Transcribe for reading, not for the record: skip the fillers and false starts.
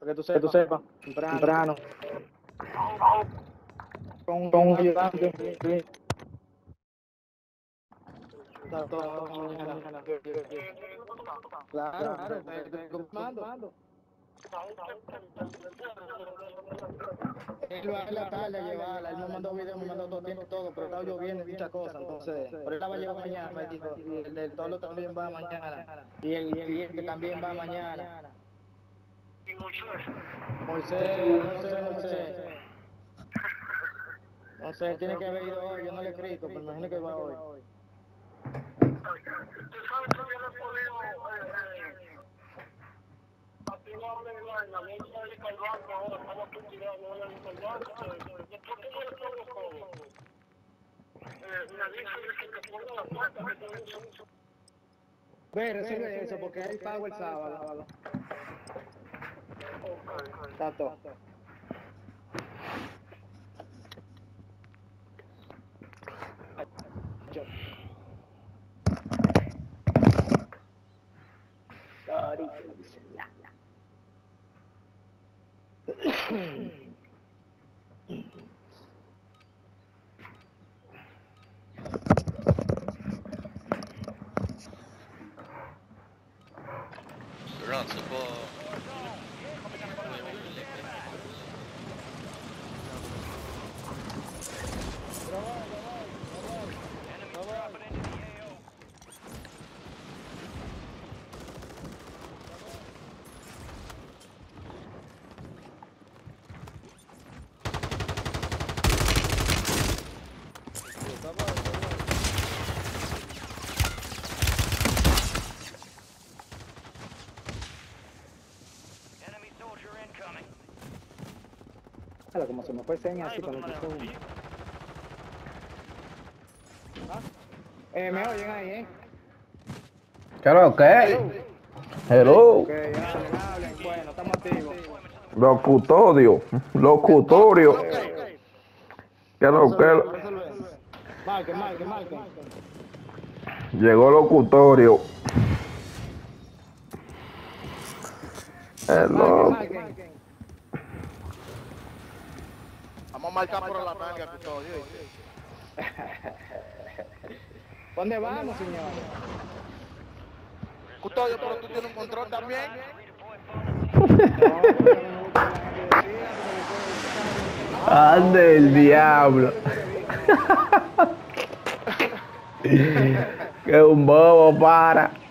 para que tú sepas, temprano, con un ayudante, sí. Está todo mañana. Claro, estoy confirmando. Él va a la tarde a llevarla, él me mandó video, me mandó todo, tiene todo, pero estaba lloviendo y muchas cosas, entonces, pero él la va a llevar mañana, me dijo, y el del Tolo también va mañana, y el cliente también va mañana. Moisés, no sé, tiene que haber ido hoy, yo no le he escrito, pero me imagino que va hoy. Ve, resuelve eso, porque hay pago el sábado. Está todo. Run, se può... Como se me fue señas así con el teléfono. Me oyen ahí, Claro, ¿qué? Hello. Ok, hablen, bueno, estamos activos. Locutorio. Locutorio. ¿Qué lo que? Marque. Llegó locutorio. Hello. Vamos a marcar por la tanga, Custodio. ¿Dónde vamos, señor? Custodio, pero tú tienes un control también. Ande el diablo. Que un bobo para.